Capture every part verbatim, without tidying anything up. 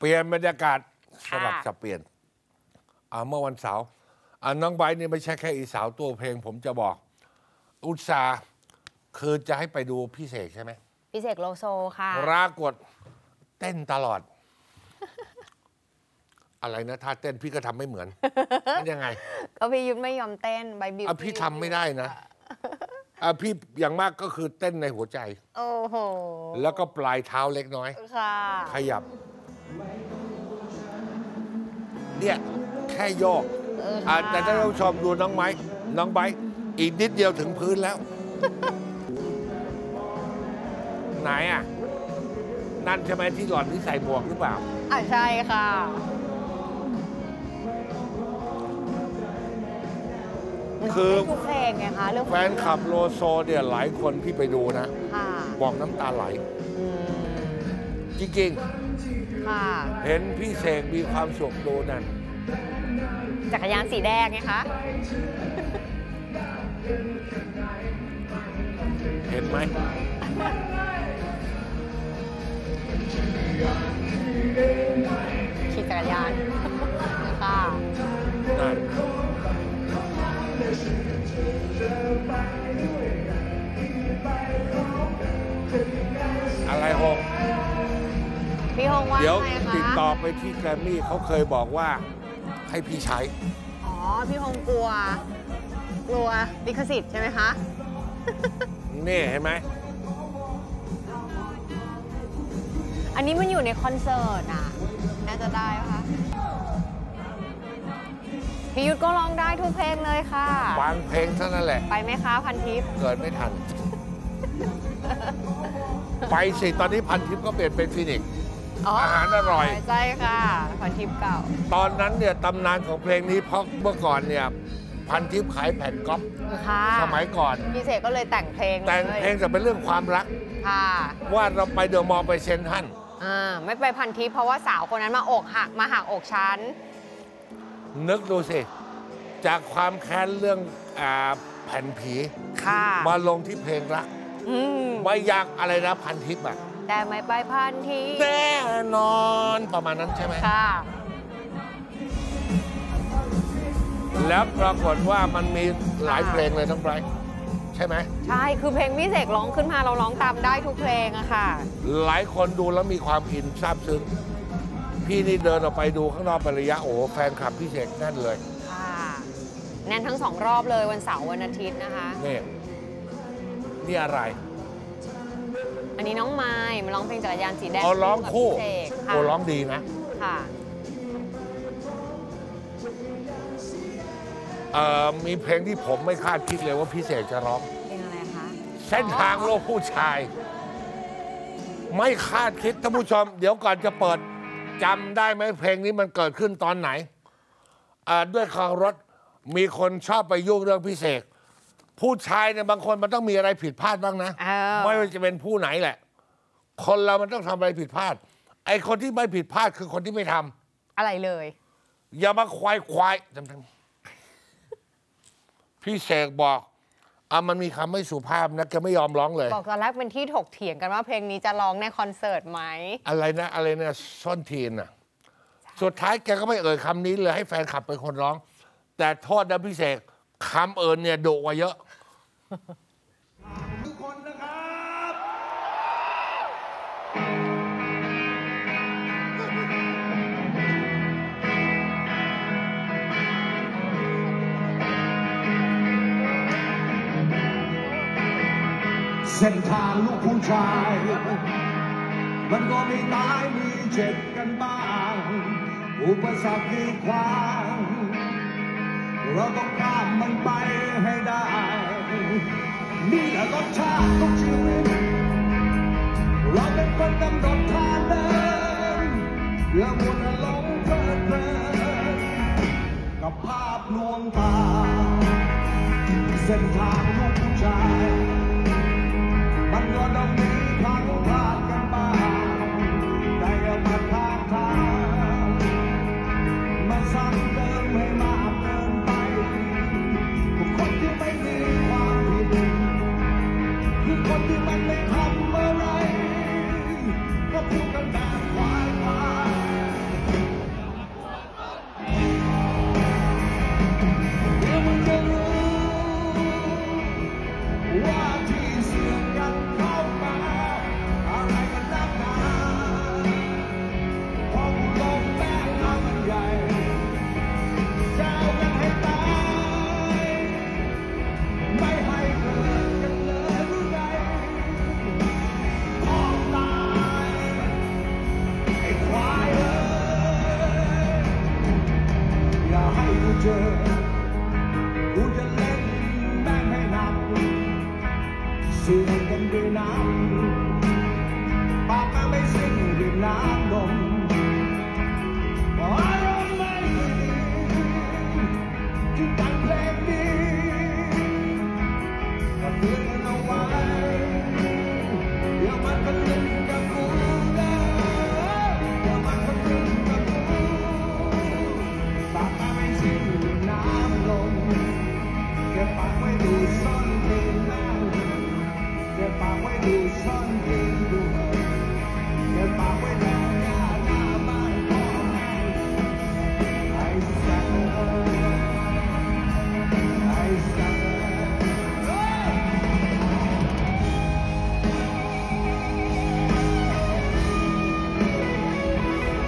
เปลี่ยนบรรยากาศสลับสับเปลี่ยนอ่าเมื่อวันเสาร์อ่าน้องไบร์ทนี่ไม่ใช่แค่อีสาวตัวเพลงผมจะบอกอุตส่าห์คือจะให้ไปดูพี่เสกใช่ไหมพี่เสกโลโซค่ะปรากฏเต้นตลอด อะไรนะท่าเต้นพี่ก็ทำไม่เหมือนนั่นยังไงก็พี่ยุทธไม่ยอมเต้นใบบิวอ่ะพี่ทำไม่ได้นะอ่ะพี่อย่างมากก็คือเต้นในหัวใจโอ้โหแล้วก็ปลายเท้าเล็กน้อยค่ะขยับเนี่ยแค่โยกอ่ะแต่ถ้าเราชมดูน้องไม้น้องไบร์ทอีกนิดเดียวถึงพื้นแล้ว ไหนอ่ะนั่นใช่ไหมที่หล่อนที่ใส่หมวกหรือเปล่าอ่ะใช่ค่ะคือทุกเพลงไงคะเรื่องแฟนคลับโลโซเนี่ยหลายคนที่ไปดูนะบอกน้ำตาไหลจริงๆเห็นพี่เสกมีความสุขดูนั่นจักรยานสีแดงไงคะเห็นไหมขี่จักรยานค่ะนั่นอะไรฮงพี่ฮงว่าเดี๋ยวติดต่อไปที่แกรมมี่เขาเคยบอกว่าให้พี่ใช้อ๋อพี่ฮงกลัวกลัวลิขสิทธิ์ใช่ไหมคะนี่เห็นไหมอันนี้มันอยู่ในคอนเสิร์ตอ่ะน่าจะได้ไหมคะพี่ยุทธก็ร้องได้ทุกเพลงเลยค่ะบางเพลงเท่านั้นแหละไปไหมคะพันทิพย์เกิดไม่ทัน ไปสิตอนนี้พันทิพย์ก็เปลี่ยนเป็นฟินิกซ์อาหารอร่อยใช่ค่ะพันทิพย์เก่าตอนนั้นเนี่ยตำนานของเพลงนี้เพราะเมื่อก่อนเนี่ยพันทิพย์ขายแผ่นก๊อปสมัยก่อนพี่เสกก็เลยแต่งเพลงแต่งเพลงแต่เป็นเรื่องความรักว่าเราไปเดอะมอลล์ไปเซนทรัลอ่าไม่ไปพันทิพย์เพราะว่าสาวคนนั้นมาอกหักมาหักอกฉันนึกดูสิจากความแค้นเรื่องอ่าแผ่นผีมาลงที่เพลงรักไม่ยากอะไรนะพันทิพย์อ่ะแต่ไม่ไปพันทิพย์แน่นอนประมาณนั้นใช่ไหมค่ะแล้วปรากฏว่ามันมีหลายเพลงเลยทั้งไบรท์ใช่ไหมใช่คือเพลงพี่เสกร้องขึ้นมาเราร้องตามได้ทุกเพลงอะค่ะหลายคนดูแล้วมีความอินซาบซึ้งพี่นี่เดินออกไปดูข้างนอกเป็นระยะโอ้แฟนคลับพี่เสกแน่นเลยค่ะแน่นทั้งสองรอบเลยวันเสาร์วันอาทิตย์นะคะนี่นี่อะไรอันนี้น้องไม้มาร้องเพลงจักรยานสีแดงเอาร้องคู่โอ้ร้องดีนะค่ะเอ่อมีเพลงที่ผมไม่คาดคิดเลยว่าพี่เสกจะร้องเพลงอะไรคะเส้นทางโลกผู้ชายไม่คาดคิดท่านผู้ชมเดี๋ยวก่อนจะเปิดจำได้ไหมเพลงนี้มันเกิดขึ้นตอนไหนด้วยข่าวรถมีคนชอบไปยุ่งเรื่องพี่เสกผู้ชายเนี่ยบางคนมันต้องมีอะไรผิดพลาดบ้างนะไม่ว่าจะเป็นผู้ไหนแหละคนเรามันต้องทำอะไรผิดพลาดไอ้คนที่ไม่ผิดพลาดคือคนที่ไม่ทำอะไรเลยอย่ามาควายควายจำทั้งพี่เสกบอกอ่ะมันมีคำไม่สุภาพนะแกไม่ยอมร้องเลยบอกตอนแรกเป็นที่ถกเถียงกันว่าเพลงนี้จะร้องในคอนเสิร์ตไหมอะไรนะอะไรนะซ่อนทีนอ่ะสุดท้ายแกก็ไม่เอ่ยคำนี้เลยให้แฟนคลับเป็นคนร้องแต่โทษนะพี่เสกคำเอิญเนี่ยดุกว่าเยอะทุกคนนะครับเส้นทางลูกผู้ชายมันก็มีตายมีเจ็บกันบ้างอุปสรรคกีดขวางเราต้องข้ามมันไปให้ได้นี่แหละรสชาติของชีวิตเราเป็นคนกำหนดทางเดินอย่ามัวแต่หลงเพลิดเพลินกับภาพลวงตาเส้นทางลูกผู้ชายมันก็ต้องมีทางพลาดกันบ้างแต่อย่ามาทางทางมาซ้ำเติมให้มากเกินไปคนที่ไม่มีความผิดคือคนที่มันไม่ทำอะไรก็พูดกันแบบควายควาย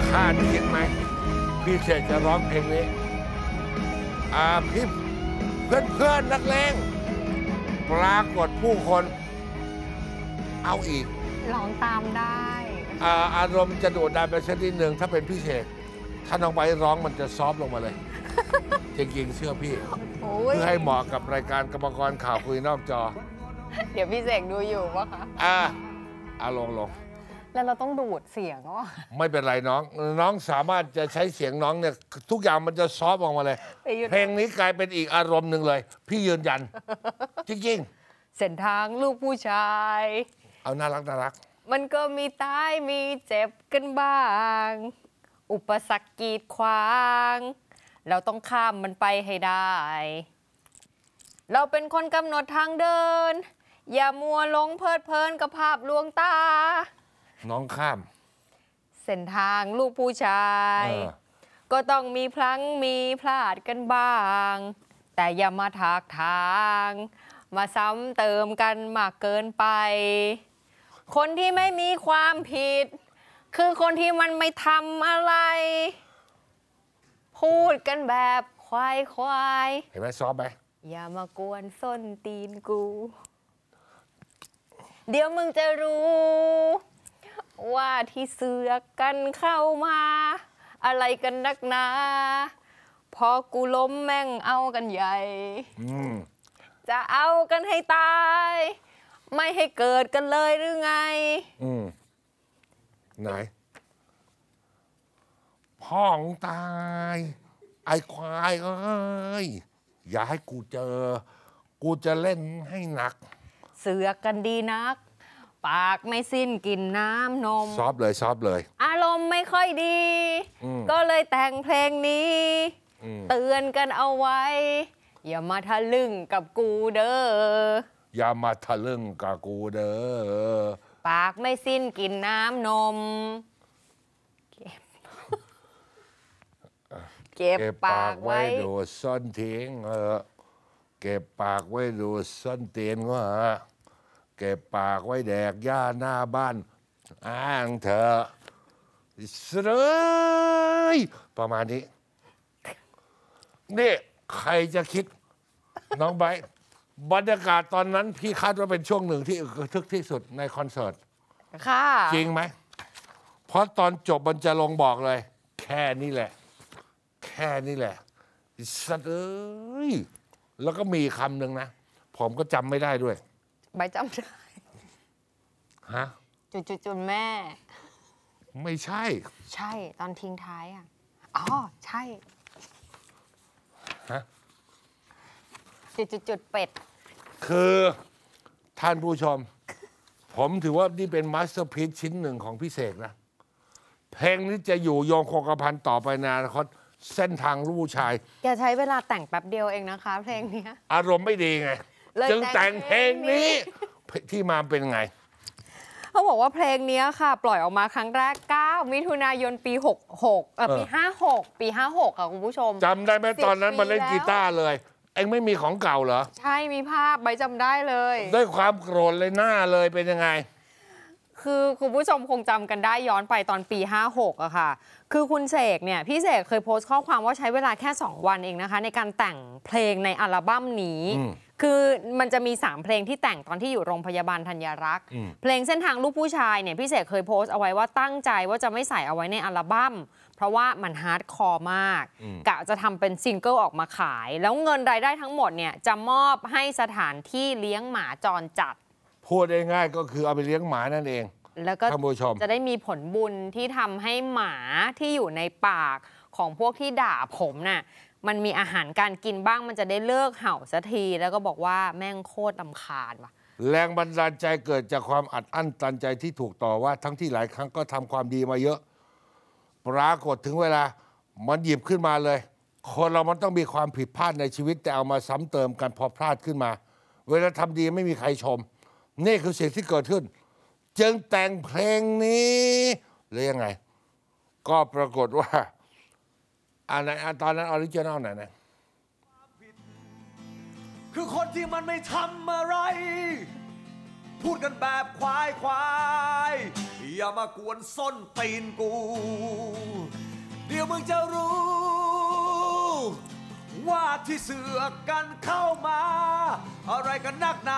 คาดคิดไหมพี่เสกจะร้องเพลงนี้อ่าพี่เพื่อนเพื่อนนักเลงปรากฏผู้คนเอาอีกร้องตามได้อ่าอารมณ์จะโดดดันไปชนิดหนึ่งถ้าเป็นพี่เสกถ้าน้องไบร์ทร้องมันจะซอฟต์ลงมาเลย จริงๆเชื่อพี่โอ้ยเพื่อให้เหมาะกับรายการกรรมกรข่าวคุยนอกจอเดี๋ยวพี่เสกดูอยู่ปะคะอ่าอาลงลงแล้วเราต้องดูดเสียงวะไม่เป็นไรน้อง น้องสามารถจะใช้เสียงน้องเนี่ยทุกอย่างมันจะซอฟต์ออกมาเลยไปหยุดเพลงนี้กลายเป็นอีกอารมณ์หนึ่งเลย พี่ยืนยัน จริงเส้นทางลูกผู้ชายๆ เอาน่ารักน่ารักมันก็มีตายมีเจ็บกันบ้าง อุปสรรคกีดขวาง เราต้องข้ามมันไปให้ได้ เราเป็นคนกำหนดทางเดิน อย่ามัวหลงเพลิดเพลินกับภาพลวงตาน้องข้ามเส้นทางลูกผู้ชายเออก็ต้องมีพลั้งมีพลาดกันบ้าง แต่อย่ามาถากทาง มาซ้ำเติมกันมากเกินไป คนที่ไม่มีความผิด คือคนที่มันไม่ทำอะไร พูดกันแบบควายควายๆเห็นไหมซอฟต์ไหมอย่ามากวนส้นตีนกู เดี๋ยวมึงจะรู้ ว่าที่เสือกกันเข้ามา อะไรกันนักหนา พอกูล้มแม่งเอากันใหญ่อืมจะเอากันให้ตาย ไม่ให้เกิดกันเลยหรือไงอืมไหนพ่องตาย ไอ้ควายเอ้ยอย่าให้กูเจอ กูจะเล่นให้หนักเสือกกันดีนัก ปากไม่สิ้นกินน้ำนมซอฟต์เลยซอฟต์เลยอารมณ์ไม่ค่อยดีอืมก็เลยแต่งเพลงนี้อืมเตือนกันเอาไว้ อย่ามาทะลึ่งกับกูเด้ออย่ามาทะลึ่งกับกูเด้อปากไม่สิ้นกินน้ำนม เก็บ เก็บเก็บปาปากกไว้ไว้ดูซ่อนทิ้งเออเก็บปากไว้ดูซ่อนเตียนก็ฮะเก็บปากไว้แดกหญ้าหน้าบ้าน อ้างเถอะเสยประมาณนี้ นี่ใครจะคิด น้องไบร์ทบรรยากาศตอนนั้นพี่คาดว่าเป็นช่วงหนึ่งที่ระทึกที่สุดในคอนเสิร์ตค่ะจริงไหม เพราะตอนจบมันจะลงบอกเลย แค่นี้แหละ แค่นี้แหละสัตว์เอ้ย แล้วก็มีคำหนึ่งนะ ผมก็จำไม่ได้ด้วยใบจำได้ฮะจุดจุดจุดแม่ไม่ใช่ใช่ตอนทิ้งท้ายอ่ะ อ๋อ ใช่ฮะจุดจุดจุดเป็ดคือท่านผู้ชม ผมถือว่านี่เป็นมาสเตอร์พีซชิ้นหนึ่งของพี่เสกนะ เพลงนี้จะอยู่โยงคงกระพันต่อไปในอนาคตเส้นทางลูกผู้ชายแกใช้เวลาแต่งแป๊บเดียวเองนะคะ เพลงเนี้ยอารมณ์ไม่ดีไงเลยจึงแต่งเพลงนี้ ที่มาเป็นไงเขาบอกว่าเพลงเนี้ยค่ะ ปล่อยออกมาครั้งแรก เก้า มิถุนายน ปี หกหกเออเออปี ห้าหก ปี ห้าหกค่ะคุณผู้ชมจำได้ไหมสิบตอนนั้นมาเล่นปีแล้วกีตาร์เลย เอ็งไม่มีของเก่าเหรอใช่มีภาพใบจำได้เลยด้วยความโกรธเลยหน้าเลยเป็นยังไงคือคุณผู้ชมคงจำกันได้ย้อนไปตอนปี ห้าหกอะค่ะ คือคุณเสกเนี่ย พี่เสกเคยโพสต์ข้อความว่าใช้เวลาแค่ สอง วันเองนะคะ ในการแต่งเพลงในอัลบั้มนี้อืมคือมันจะมี สาม เพลงที่แต่งตอนที่อยู่โรงพยาบาลธัญรักษ์อืมเพลงเส้นทางลูกผู้ชายเนี่ยพี่เสกเคยโพสต์เอาไว้ว่าตั้งใจว่าจะไม่ใส่เอาไว้ในอัลบั้มเพราะว่ามันฮาร์ดคอร์มาก กะจะทำเป็นซิงเกิลออกมาขาย แล้วเงินรายได้ทั้งหมดเนี่ยจะมอบให้สถานที่เลี้ยงหมาจรจัดพูดง่ายๆก็คือเอาไปเลี้ยงหมานั่นเองแล้วก็ท่านผู้ชมจะได้มีผลบุญที่ทำให้หมาที่อยู่ในปากของพวกที่ด่าผมน่ะมันมีอาหารการกินบ้างมันจะได้เลิกเห่าสักที แล้วก็บอกว่าแม่งโคตรลำคาญว่ะแรงบันดาลใจเกิดจากความอัดอั้นตันใจที่ถูกต่อว่าทั้งที่หลายครั้งก็ทำความดีมาเยอะ ปรากฏถึงเวลามันหยิบขึ้นมาเลย คนเรามันต้องมีความผิดพลาดในชีวิตแต่เอามาซ้ำเติมกันพอพลาดขึ้นมา เวลาทำดีไม่มีใครชม นี่คือสิ่งที่เกิดขึ้น จึงแต่งเพลงนี้หรือยังไง ก็ปรากฏว่าอันไหนอันตอนนั้นออริจินัลไหนนะคือคนที่มันไม่ทำอะไร พูดกันแบบควายควายอย่ามากวนส้นตีนกูยวมึงจะรู้ ว่าที่เสือกกันเข้ามา อะไรกันนักหนา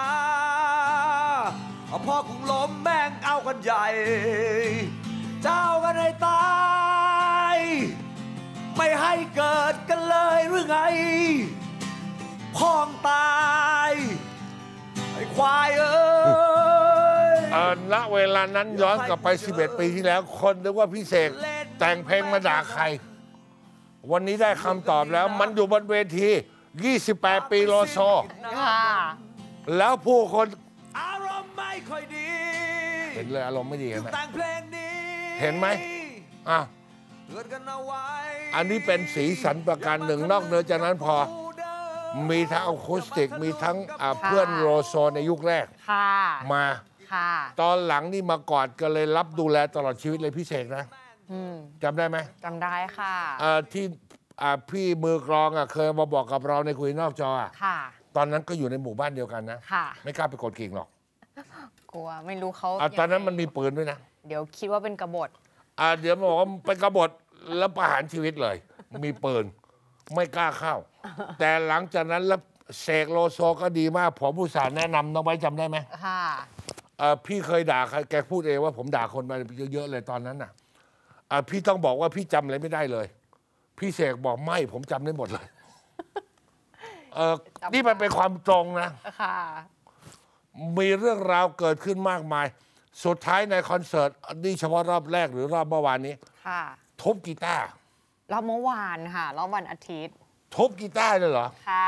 พอกุงล้มแม่งเอากันใหญ่ เจ้ากันให้ตายไม่ให้เกิดกันเลยหรือไงพ้องตายไอ้ควายเอ้ยเออณเวลานั้นย้อนกลับไปสิบเอ็ดปีที่แล้วคนนึกว่าพี่เสกแต่งเพลงมาด่าใครวันนี้ได้คำตอบแล้วมันอยู่บนเวทียี่สิบแปดปีโลโซค่ะแล้วผู้คนอารมณ์ไม่ค่อยดีเห็นเลยอารมณ์ไม่ดีเห็นไหมแต่งเพลงนี้เห็นไหมอ่ะเกิดกันเอาไว้อันนี้เป็นสีสันประการหนึ่งนอกเหนือจากนั้นพอมีทั้งอะคูสติกมีทั้งอ่ะเพื่อนโลโซในยุคแรกค่ะมาค่ะตอนหลังนี่มากอดกันเลยรับดูแลตลอดชีวิตเลยพี่เสกนะอืมจำได้ไหมจำได้ค่ะอ่าที่อ่าพี่มือกลองอ่ะเคยมาบอกกับเราในคุยนอกจออ่ะค่ะตอนนั้นก็อยู่ในหมู่บ้านเดียวกันนะค่ะไม่กล้าไปกดกิ่งหรอกกลัวไม่รู้เขาอ่ะตอนนั้นยังไงมันมีปืนด้วยนะเดี๋ยวคิดว่าเป็นกบฏอ่าเดี๋ยวบอกว่าเป็นกบฏแล้วประหารชีวิตเลย มีปืนไม่กล้าเข้า แต่หลังจากนั้นแล้วเสกโลโซก็ดีมากผมผู้สาห์แนะนำน้องไว้จำได้ไหมค่ะเอ่อพี่เคยด่าใครแกพูดเองว่าผมด่าคนมาเยอะๆเลยตอนนั้นน่ะอ่ะพี่ต้องบอกว่าพี่จำอะไรไม่ได้เลย พี่เสกบอกไม่ผมจำได้หมดเลยเออนี่มันเป็นความตรงนะค่ะมีเรื่องราวเกิดขึ้นมากมาย สุดท้ายในคอนเสิร์ตนี่เฉพาะรอบแรกหรือรอบเมื่อวานนี้ค่ะทุบกีตาร์รอบเมื่อวานค่ะ รอบวันอาทิตย์ทุบกีตาร์เลยเหรอค่ะ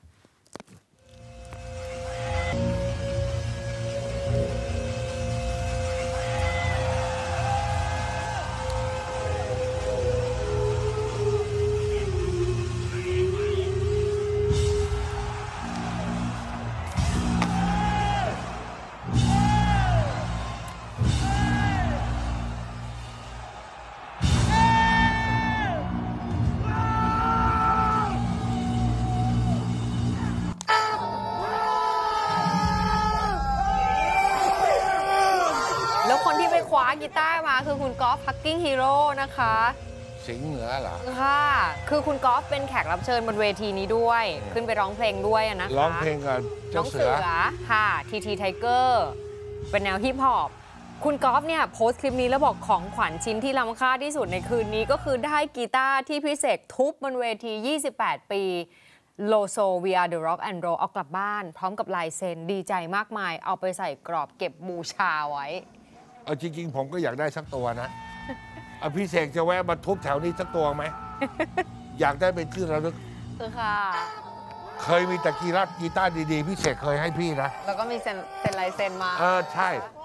แล้วคนที่ไปคว้ากีตาร์มาคือคุณกอล์ฟพักกิ้งฮีโร่นะคะสิงห์เหนือเหรอค่ะ คือคุณกอล์ฟเป็นแขกรับเชิญบนเวทีนี้ด้วย ขึ้นไปร้องเพลงด้วยอะนะคะร้องเพลงกับน้เจ้าองเสืเสืออค่ะทีทีไทเกอร์เป็นแนวฮิปฮอปคุณกอล์ฟเนี่ยโพสต์คลิปนี้แล้วบอกของขวัญชิ้นที่ล้ำค่าที่สุดในคืนนี้ก็คือได้กีตาร์ที่พิเศษทุบบนเวทียี่สิบแปดปีโลโซ We Are The Rock and Roll เอากลับบ้าน พร้อมกับลายเซ็นดีใจมากมาย เอาไปใส่กรอบเก็บบูชาไว้เอาจริงๆ ผมก็อยากได้สักตัวนะอภิเษกจะแวะมาทุบแถวนี้สักตัวไหม อยากได้เป็นที่ระลึกคือค่ะเคยมีตะกีรัดกีตาร์ดีๆพี่เสกเคยให้พี่นะแล้วก็มีเซ็นเซ็นลายเซ็นมาเออใช่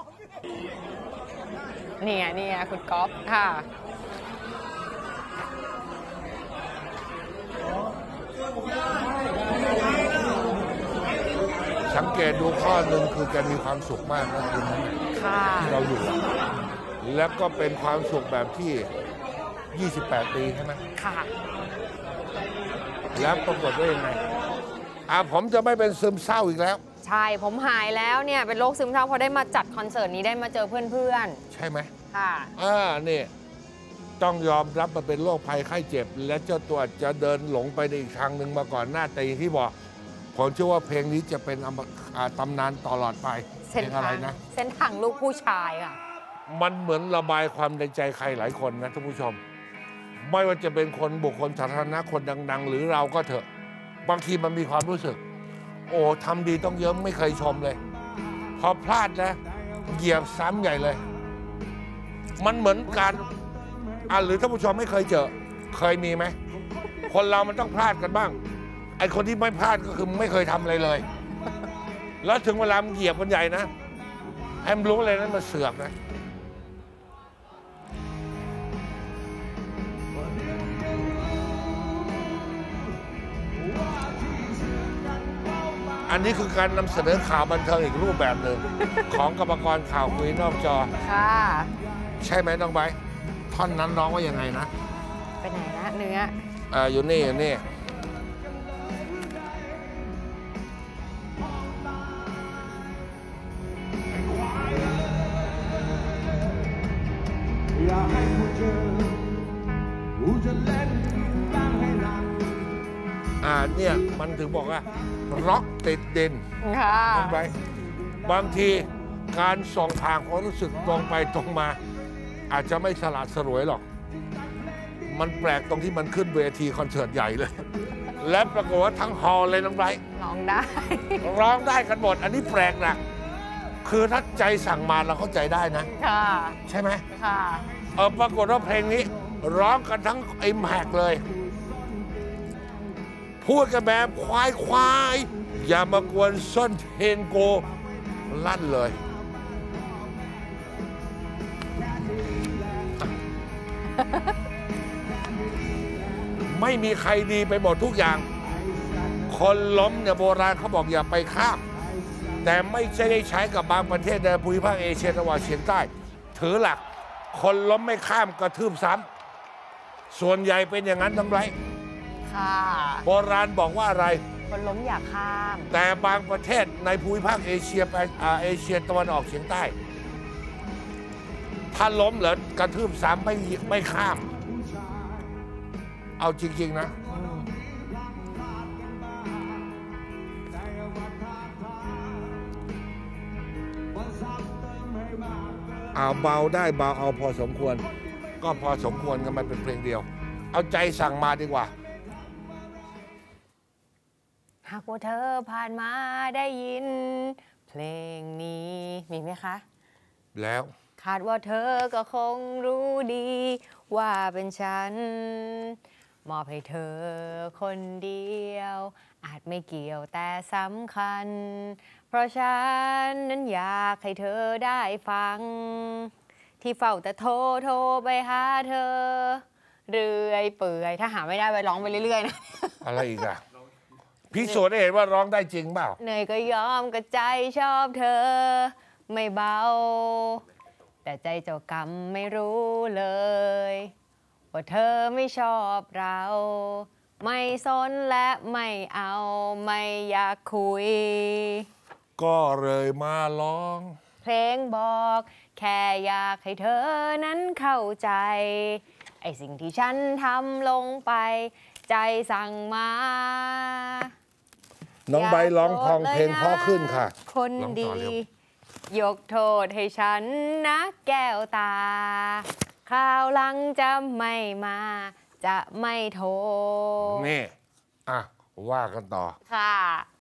นี่ไงนี่ไงคุณก๊อฟค่ะสังเกตดูข้อหนึ่งคือแกมีความสุขมากนะคืนนั้นค่ะที่เราอยู่ แล้วก็เป็นความสุขแบบที่ ยี่สิบแปด ปีใช่ไหมค่ะแล้วปรากฏว่ายังไงอ่ะผมจะไม่เป็นซึมเศร้าอีกแล้วใช่ผมหายแล้วเนี่ย เป็นโรคซึมเศร้าพอได้มาจัดคอนเสิร์ตนี้ได้มาเจอเพื่อนใช่ไหมๆ ค่ะอ่านี่ต้องยอมรับมันเป็นโรคภัยไข้เจ็บ และเจ้าตัวจะเดินหลงไปในอีกทางหนึ่งมาก่อนหน้าแต่อย่างที่บอกผมเชื่อว่าเพลงนี้จะเป็นอมอ่าตำนานตลอดไปเพเส้นลงอะไรทางนะเส้นทางลูกผู้ชายค่ะมันเหมือนระบายความในใจใครหลายคนนะท่านผู้ชม ไม่ว่าจะเป็นคนบุคคลสาธารณะคนดัง ๆ หรือเราก็เถอะ บางทีมันมีความรู้สึก โอ้ทำดีต้องเยอะไม่เคยชมเลย พอพลาดนะเหยียบซ้ำใหญ่เลย มันเหมือนการอ่ะหรือท่านผู้ชมไม่เคยเจอ เคยมีไหม คนเรามันต้องพลาดกันบ้าง ไอ้คนที่ไม่พลาดก็คือไม่เคยทำอะไรเลย แล้วถึงเวลามันเหยียบมันใหญ่นะให้มันรู้เลยนะมันเสือกนะ อันนี้คือการนำเสนอข่าวบันเทิงอีกรูปแบบหนึ่ง ของกรรมกรข่าวคุยนอกจอค่ะใช่ไหมน้องไบร์ทท่อนนั้นร้องว่ายังไงนะไปไหนนะเนื้ออ่าอยู่นี่อยู่นี่อยากให้กูเจอกูจะเล่เนี่ยมันถึงบอกว่าร็อกติดดินค่ะลงไปบางทีการส่องทางความรู้สึกตรงไปตรงมา อาจจะไม่ฉลาดสรวยหรอก มันแปลกตรงที่มันขึ้นเวทีคอนเสิร์ตใหญ่เลย และปรากฏว่าทั้งฮอลล์เลยน้องไบรท์ร้องได้ร้องได้กันหมด อันนี้แปลกนะคือถ้าใจสั่งมาเราเข้าใจได้นะค่ะใช่ไหมค่ะเออปรากฏว่าเพลงนี้ ร้องกันทั้งไอ้แม็กเลย พูดกันแบบควายควายอย่ามากวนส้นเทนโกลั่นเลย ไม่มีใครดีไปหมดทุกอย่าง คนล้มเนี่ยโบราณเขาบอกอย่าไปข้าม แต่ไม่ใช่ได้ใช้กับบางประเทศในภูมิภาคเอเชียตะวันออกเฉียงใต้ ถือหลัก คนล้มไม่ข้ามกระทืบซ้ำส่วนใหญ่เป็นอย่างนั้นทั้งไรค่ะโบราณบอกว่าอะไรคนล้มอย่าข้ามแต่บางประเทศในภูมิภาคเอเชียไปอ่าเอเชียตะวันออกเฉียงใต้ ถ้าล้มเหรอกระทืบซ้ำไม่ไม่ข้าม เอาจริง ๆ นะ เอาเบาได้เบาเอาพอสมควร ก็พอสมควรกันมันเป็นเพลงเดียว เอาใจสั่งมาดีกว่าหากว่าเธอผ่านมาได้ยิน เพลงนี้ มีไหมคะแล้วคาดว่าเธอก็คงรู้ดี ว่าเป็นฉัน มอบให้เธอคนเดียว อาจไม่เกี่ยวแต่สำคัญ เพราะฉันนั้นอยากให้เธอได้ฟัง ที่เฝ้าแต่โทรโทรไปหาเธอ เรื่อยเปื่อย ถ้าหาไม่ได้ไปร้องไปเรื่อยๆนะอะไรอีกอะพิสูจน์ได้เห็นว่าร้องได้จริงเปล่าเหนื่อยก็ยอมก็ใจชอบเธอ ไม่เบา แต่ใจเจ้ากรรมไม่รู้เลย ว่าเธอไม่ชอบเรา ไม่สนและไม่เอาไม่อยากคุยก็เลยมาร้องเพลงบอก แค่อยากให้เธอนั้นเข้าใจ ไอสิ่งที่ฉันทำลงไป ใจสั่งมาน้องใบร้องพองเพลงเพราะขึ้นค่ะคนร้องต่ดีอเร็วยกโทษให้ฉันนะแก้วตา คราวหลังจะไม่มา จะไม่โทรนี่ อ่ะ ว่ากันต่อค่ะ